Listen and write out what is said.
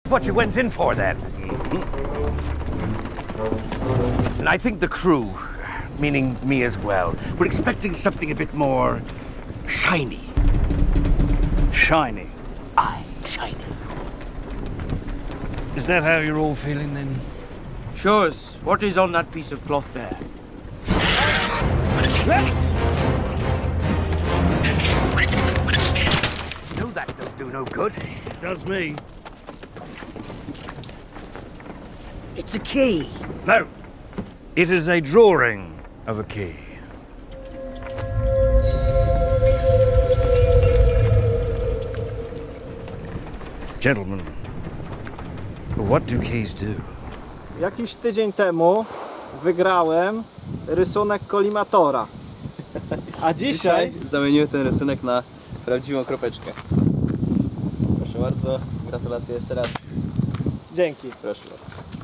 what you went in for then. And I think the crew, meaning me as well, were expecting something a bit more shiny. Shiny? Aye, shiny. Is that how you're all feeling then? Sure. What is on that piece of cloth there? No, that don't do no good. It does me. It's a key. No. It is a drawing of a key. Gentlemen, what do keys do? Jakiś tydzień temu wygrałem rysunek kolimatora. A dzisiaj zamieniłem ten rysunek na prawdziwą kropeczkę. Proszę bardzo, gratulacje jeszcze raz. Dzięki. Proszę bardzo.